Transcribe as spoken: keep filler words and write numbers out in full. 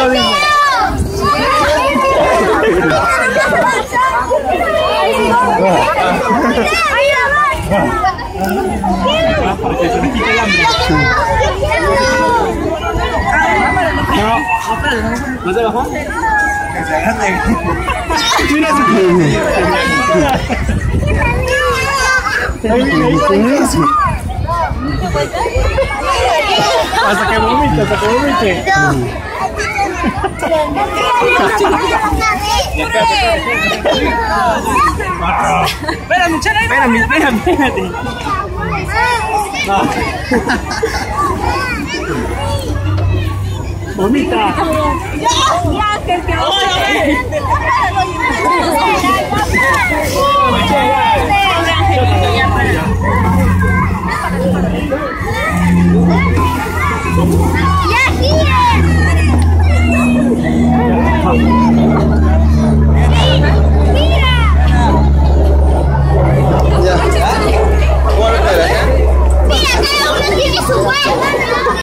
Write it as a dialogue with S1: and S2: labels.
S1: ¿No se bajó? Mira su hasta que vomite, hasta que vomite. Espérame, espérame, espérame, espérame. No. Vomita. Ya, que que
S2: Ya,